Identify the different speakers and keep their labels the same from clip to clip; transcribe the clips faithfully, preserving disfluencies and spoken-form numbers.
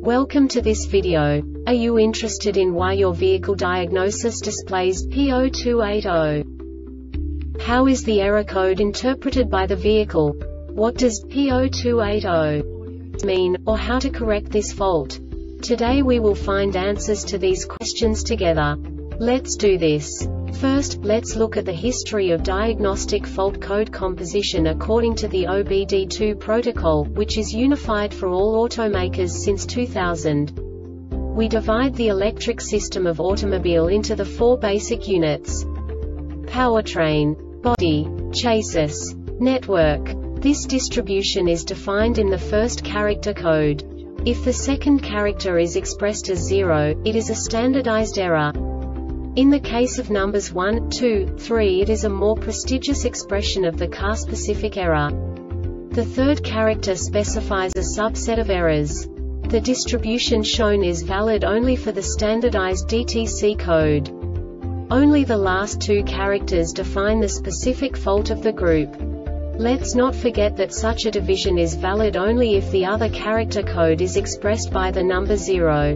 Speaker 1: Welcome to this video. Are you interested in why your vehicle diagnosis displays P zero two eight zero? How is the error code interpreted by the vehicle? What does P zero two eight zero mean, or how to correct this fault? Today we will find answers to these questions together. Let's do this. First, let's look at the history of diagnostic fault code composition according to the O B D two protocol, which is unified for all automakers since two thousand. We divide the electric system of automobile into the four basic units: powertrain, body, chassis, network. This distribution is defined in the first character code. If the second character is expressed as zero, it is a standardized error. In the case of numbers one, two, three, it is a more prestigious expression of the car-specific error. The third character specifies a subset of errors. The distribution shown is valid only for the standardized D T C code. Only the last two characters define the specific fault of the group. Let's not forget that such a division is valid only if the other character code is expressed by the number zero.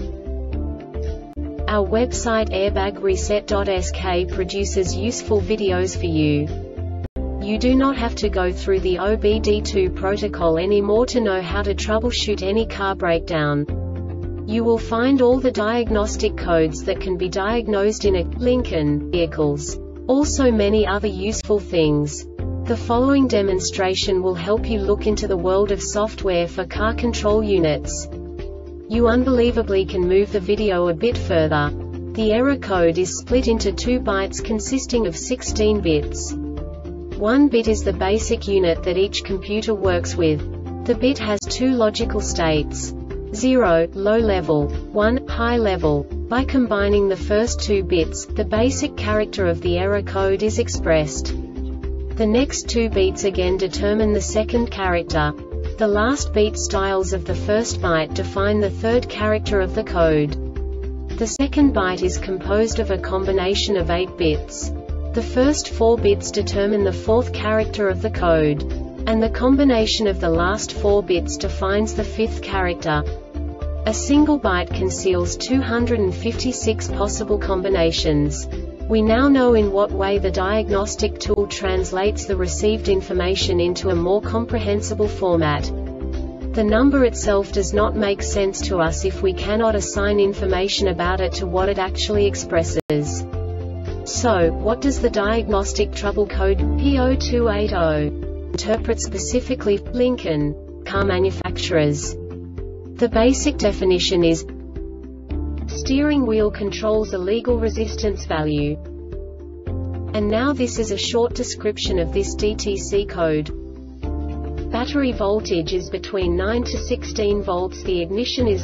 Speaker 1: Our website airbag reset dot S K produces useful videos for you. You do not have to go through the O B D two protocol anymore to know how to troubleshoot any car breakdown. You will find all the diagnostic codes that can be diagnosed in a Lincoln vehicles. Also many other useful things. The following demonstration will help you look into the world of software for car control units. You unbelievably can move the video a bit further. The error code is split into two bytes consisting of sixteen bits. One bit is the basic unit that each computer works with. The bit has two logical states: zero, low level, one, high level. By combining the first two bits, the basic character of the error code is expressed. The next two beats again determine the second character. The last beat styles of the first byte define the third character of the code. The second byte is composed of a combination of eight bits. The first four bits determine the fourth character of the code. And the combination of the last four bits defines the fifth character. A single byte conceals two hundred fifty-six possible combinations. We now know in what way the diagnostic tool translates the received information into a more comprehensible format. The number itself does not make sense to us if we cannot assign information about it to what it actually expresses. So, what does the diagnostic trouble code P zero two eight zero interpret specifically for Lincoln car manufacturers? The basic definition is: steering wheel controls a legal resistance value. And now this is a short description of this D T C code. Battery voltage is between nine to sixteen volts. The ignition is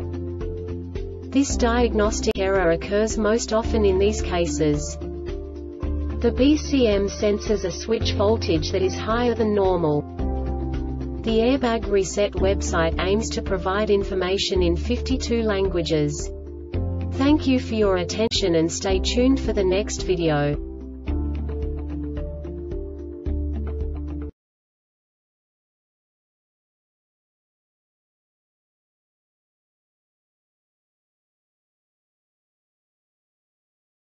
Speaker 1: on. This diagnostic error occurs most often in these cases. The B C M senses a switch voltage that is higher than normal. The Airbag Reset website aims to provide information in fifty-two languages. Thank you for your attention and stay tuned for the next video.